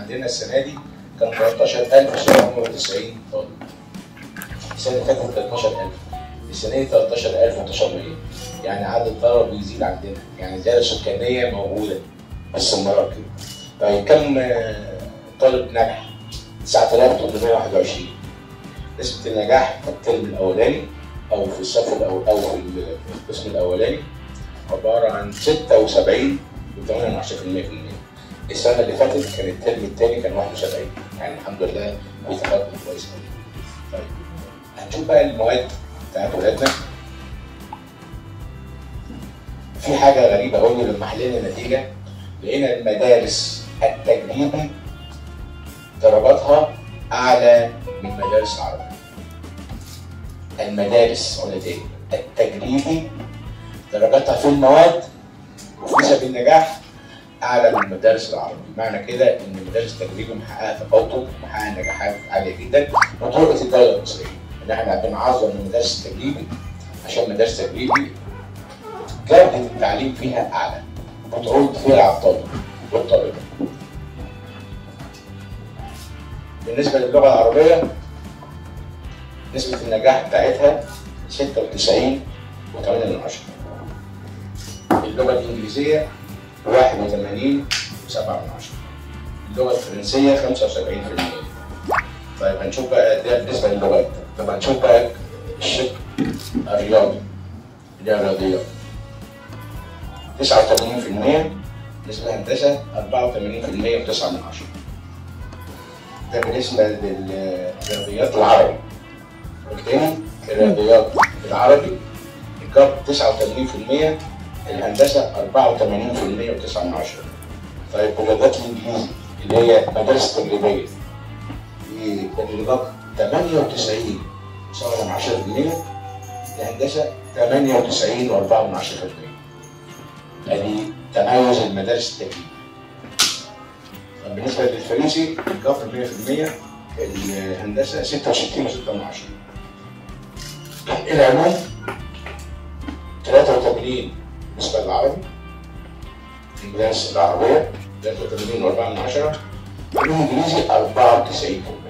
عندنا السنه دي كان 13790 طالب. السنه اللي فاتت 12000. السنه دي 13900. يعني عدد الطلبه بيزيد عندنا، يعني الزياده السكانيه موجوده باستمرار كده. طيب كم طالب نجح؟ 9821. نسبه النجاح في الترم الاولاني او في الصف الاول او في القسم الاولاني عباره عن 76.8%. السنه اللي فاتت كان الترم الثاني كان 71. يعني الحمد لله في تقدم كويس قوي. طيب هنشوف بقى المواد بتاعت ولادنا. في حاجه غريبه قوي لما حلينا النتيجه لقينا المدارس التجريبي درجاتها اعلى من المدارس العربيه. المدارس ولا تاني التجريبي درجاتها في المواد وفي نسب النجاح اعلى من المدارس العربي. معنى كده ان المدارس التجريبي محققه تقدم ومحققه نجاحات عاليه جدا وطرقت الدوله المصريه. ان احنا بنعظم المدارس التجريبي عشان المدارس التجريبي جوده التعليم فيها اعلى وتعود فيها على الطالب والطالبه. بالنسبه للغه العربيه نسبه النجاح بتاعتها 96.8%. اللغه الانجليزيه 81.7%. اللغه الفرنسيه 75%. طيب هنشوف بقى ده بالنسبه للغات. طب هنشوف بقى الشق الرياضي اللي هي الرياضيات 89%. بالنسبه للهندسه 84.9%. ده بالنسبه للرياضيات العربي. والتاني الرياضيات العربي الجاب 89%، الهندسه 84.9%. طيب الرياضيات الانجليزي اللي هي مدارس تجريبيه الجاب 98.7%، الهندسه 98.4%. ادي تميز المدارس التجريبيه. طب بالنسبه للفرنسي الجاب 100%، الهندسه 66.6%. العلوم 83 بالنسبه للعربي، المدارس العربيه 83.4%. العلوم الانجليزي 94.